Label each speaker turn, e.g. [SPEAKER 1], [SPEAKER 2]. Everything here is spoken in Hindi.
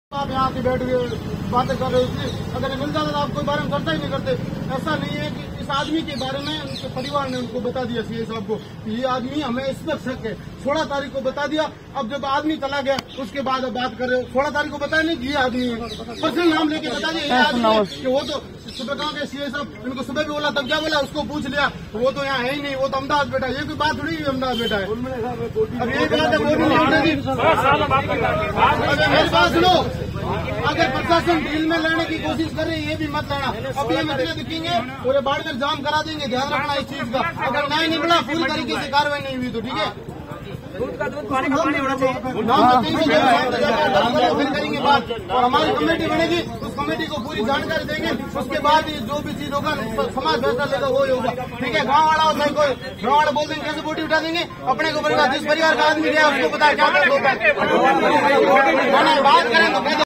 [SPEAKER 1] आप यहाँ के बैठ गए बातें कर रहे हो, अगर मिल जाता तो आप कोई बारे में करता ही नहीं करते। ऐसा नहीं है कि इस आदमी के बारे में उनके परिवार ने उनको बता दिया सीए साहब को कि ये आदमी हमें इस पर शक है। 16 तारीख को बता दिया। अब जब आदमी चला गया उसके बाद अब बात कर रहे हो। 16 तारीख को बताया नहीं कि ये आदमी है, पर्सनल नाम लेके बता दिया ये आदमी है कि वो तो सुबह कहा के सीए साहब इनको सुबह भी बोला, तब क्या बोला, उसको पूछ लिया, वो तो यहाँ है ही नहीं, वो तो अहमदाबाद बैठा है। ये कोई बात थोड़ी अहमदाबाद बैठा है। अब यही बात है, बोली मेरी बात सुनो। अगर प्रशासन डील में लेने की कोशिश कर रही है ये भी मत लेना। अभी हम इतने दिखेंगे पूरे बाढ़ में जाम करा देंगे, ध्यान रखना इस चीज का। अगर न्याय नहीं मिला, पूरी तरीके से कार्रवाई नहीं हुई तो ठीक है,
[SPEAKER 2] दूध का दूध पानी का पानी होना चाहिए।
[SPEAKER 1] फिर करेंगे बात और हमारी कमेटी बनेगी, उस कमेटी को पूरी जानकारी देंगे। उसके बाद जो भी चीज होगा समाज फैसला लेगा वो ही होगा, ठीक है। गाँव वाला होता है कोई, गाँव वाला बोल देंगे कैसे बोटी उठा देंगे अपने को, जिस परिवार का आदमी गया उसको पता क्या बात करें तो